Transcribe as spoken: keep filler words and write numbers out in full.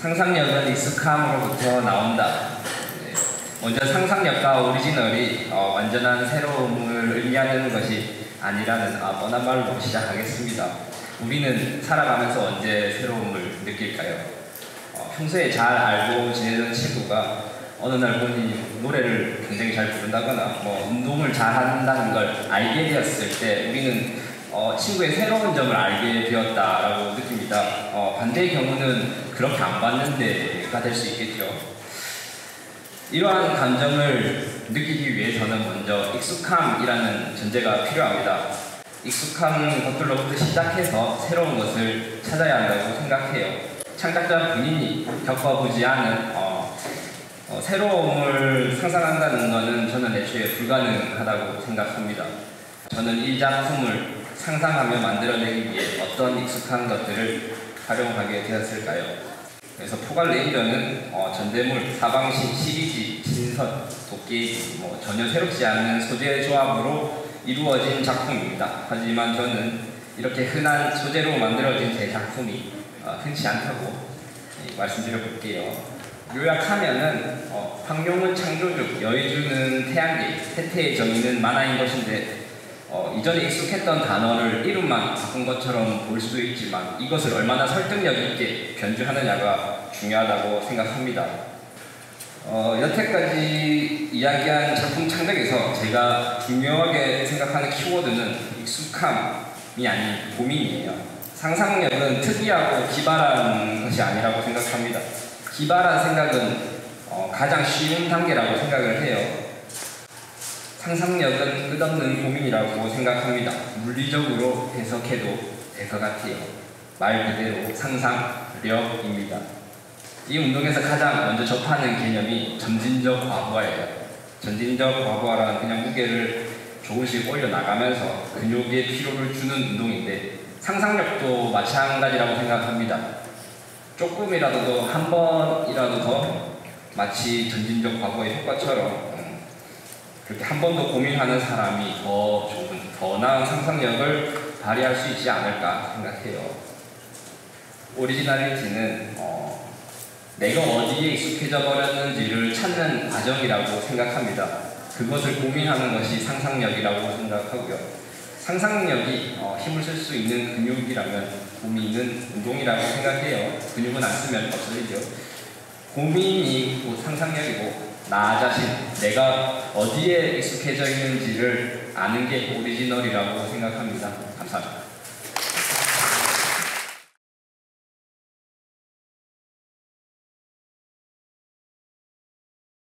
상상력은 익숙함으로부터 나온다. 네. 먼저 상상력과 오리지널이 어, 완전한 새로움을 의미하는 것이 아니라는 아, 뻔한 말로 시작하겠습니다. 우리는 살아가면서 언제 새로움을 느낄까요? 어, 평소에 잘 알고 지내던 친구가 어느 날 보니 노래를 굉장히 잘 부른다거나 뭐 운동을 잘 한다는 걸 알게 되었을 때 우리는 어, 친구의 새로운 점을 알게 되었다라고 느낍니다. 어, 반대의 경우는 그렇게 안 봤는데가 될 수 있겠죠. 이러한 감정을 느끼기 위해서는 먼저 익숙함이라는 전제가 필요합니다. 익숙한 것들로부터 시작해서 새로운 것을 찾아야 한다고 생각해요. 창작자 본인이 겪어보지 않은 어, 어, 새로움을 상상한다는 것은 저는 애초에 불가능하다고 생각합니다. 저는 이 작품을 상상하며 만들어내기 위해 어떤 익숙한 것들을 활용하게 되었을까요? 그래서 포괄레인저는 어, 전대물, 사방신, 시리지, 신선, 도깨비 뭐 전혀 새롭지 않은 소재 조합으로 이루어진 작품입니다. 하지만 저는 이렇게 흔한 소재로 만들어진 제 작품이 어, 흔치 않다고 예, 말씀드려 볼게요. 요약하면은 어, 황룡은 창조주, 여의주는 태양계, 태태의 정의는 만화인 것인데 어, 이전에 익숙했던 단어를 이름만 바꾼 것처럼 볼 수도 있지만 이것을 얼마나 설득력 있게 변주하느냐가 중요하다고 생각합니다. 어, 여태까지 이야기한 작품 창작에서 제가 중요하게 생각하는 키워드는 익숙함이 아닌 고민이에요. 상상력은 특이하고 기발한 것이 아니라고 생각합니다. 기발한 생각은 어, 가장 쉬운 단계라고 생각을 해요. 상상력은 끝없는 고민이라고 생각합니다. 물리적으로 해석해도 될 것 같아요. 말 그대로 상상력입니다. 이 운동에서 가장 먼저 접하는 개념이 점진적 과부하예요. 점진적 과부하란 그냥 무게를 조금씩 올려나가면서 근육에 피로를 주는 운동인데 상상력도 마찬가지라고 생각합니다. 조금이라도 한 번이라도 더 마치 점진적 과부하의 효과처럼 그렇게 한 번 더 고민하는 사람이 더 좋은, 더 나은 상상력을 발휘할 수 있지 않을까 생각해요. 오리지널리티는 어, 내가 어디에 익숙해져 버렸는지를 찾는 과정이라고 생각합니다. 그것을 고민하는 것이 상상력이라고 생각하고요. 상상력이 어, 힘을 쓸 수 있는 근육이라면 고민은 운동이라고 생각해요. 근육은 안 쓰면 없어지죠. 고민이 곧 상상력이고 나 자신, 내가 어디에 익숙해져 있는지를 아는 게 오리지널이라고 생각합니다. 감사합니다.